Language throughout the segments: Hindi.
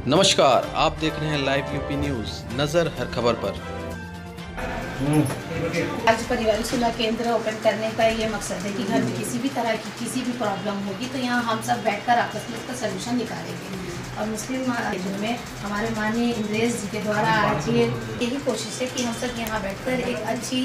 नमस्कार, आप देख रहे हैं लाइव यूपी न्यूज़, नज़र हर खबर पर। आज पारिवारिक सुलह केंद्र ओपन करने का ये मकसद है कि घर में किसी भी तरह की किसी भी प्रॉब्लम होगी तो यहाँ हम सब बैठकर आपस में उसका सलूशन निकालेंगे। और मुस्लिम में हमारे माननीय इंद्रेश जी के द्वारा आज ये यही कोशिश है कि हम सब यहाँ बैठकर एक अच्छी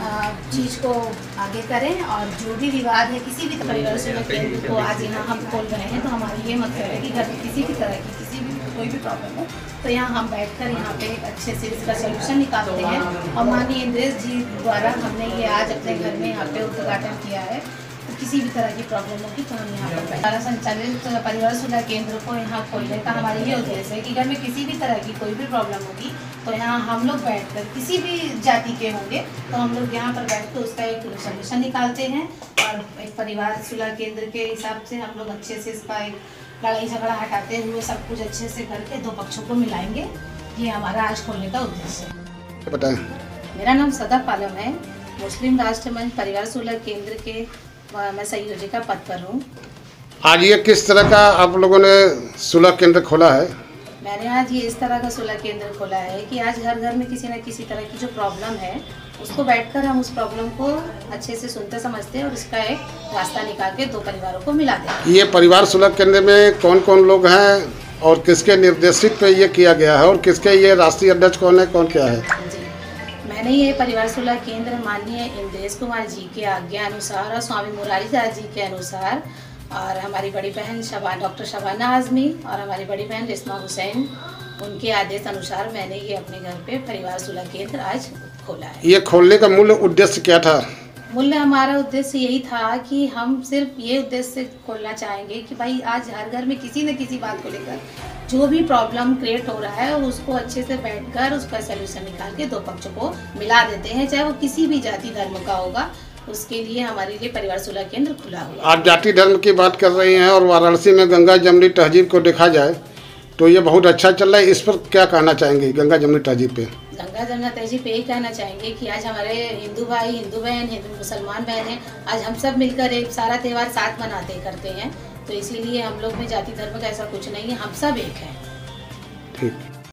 चीज़ को आगे करें और जो भी विवाद है किसी भी पारिवारिक सुलह केंद्र को आज यहाँ हम खोल रहे हैं। तो हमारी ये मकसद है कि घर में किसी भी तरह की किसी भी कोई भी प्रॉब्लम हो तो यहाँ हम बैठकर यहाँ पे एक अच्छे से इसका सलूशन निकालते हैं। और माननीय इंद्रेश जी द्वारा हमने ये आज अपने घर में यहाँ पे उद्घाटन किया है। तो किसी भी तरह की प्रॉब्लम होगी तो हम यहाँ पर द्वारा संचालित परिवार सुलह केंद्र को यहाँ खोलने का हमारा ये उद्देश्य है कि घर में किसी भी तरह की कोई भी प्रॉब्लम होगी तो यहाँ हम लोग बैठकर किसी भी जाति के होंगे तो हम लोग यहाँ पर बैठकर उसका एक सलूशन निकालते हैं। और एक परिवार सुलह केंद्र के हिसाब से हम लोग अच्छे से इसका एक लड़ाई झगड़ा हटाते हुए सब कुछ अच्छे से करके दो पक्षों को मिलाएंगे। ये हमारा आज खोलने का उद्देश्य है। बताएं। मेरा नाम सदफ आलम है। मुस्लिम राष्ट्र मंच परिवार सुलह केंद्र के मैं संयोजिका पद पर हूँ। आज ये किस तरह का आप लोगों ने सुलह केंद्र खोला है? मैंने आज ये इस तरह का सुलह केंद्र खोला है कि आज घर घर में किसी न किसी तरह की जो प्रॉब्लम है उसको बैठकर हम उस प्रॉब्लम को अच्छे से सुनते समझते हैं और उसका एक रास्ता निकाल के दो परिवारों को मिला दें। ये परिवार सुलह केंद्र में कौन कौन लोग हैं और किसके निर्देशित पे ये किया गया है और किसके ये राष्ट्रीय अध्यक्ष कौन है, कौन क्या है? जी, मैंने ये परिवार सुलह केंद्र माननीय इंद्रेश कुमार जी के आज्ञा अनुसार और स्वामी मुरारी दास जी के अनुसार और हमारी बड़ी बहन डॉक्टर शबाना आजमी और हमारी बड़ी बहन रिस्मा हुसैन उनके आदेश अनुसार मैंने ये अपने घर पे परिवार सुलह केंद्र आज खोला है। ये खोलने का मूल उद्देश्य क्या था? हमारा उद्देश्य यही था कि हम सिर्फ ये उद्देश्य से खोलना चाहेंगे कि भाई आज हर घर में किसी न किसी बात को लेकर जो भी प्रॉब्लम क्रिएट हो रहा है उसको अच्छे से बैठकर उसका सलूशन निकाल के दो पक्षों को मिला देते हैं, चाहे वो किसी भी जाति धर्म का होगा। उसके लिए हमारे लिए परिवार सुलह केंद्र खुला हुआ। आप जाति धर्म की बात कर रही हैं और वाराणसी में गंगा जमुनी तहजीब को देखा जाए तो ये बहुत अच्छा चल रहा है। इस पर क्या कहना चाहेंगे गंगा जमुनी तहजीब पे? गंगा जमुना तहजीब पे यही कहना चाहेंगे कि आज हमारे हिंदू भाई, हिंदू बहन, हिंदू मुसलमान बहन हैं, आज हम सब मिलकर एक सारा त्यौहार साथ मनाते करते हैं। तो इसीलिए हम लोग में जाति धर्म का ऐसा कुछ नहीं है, हम सब एक हैं। ठीक।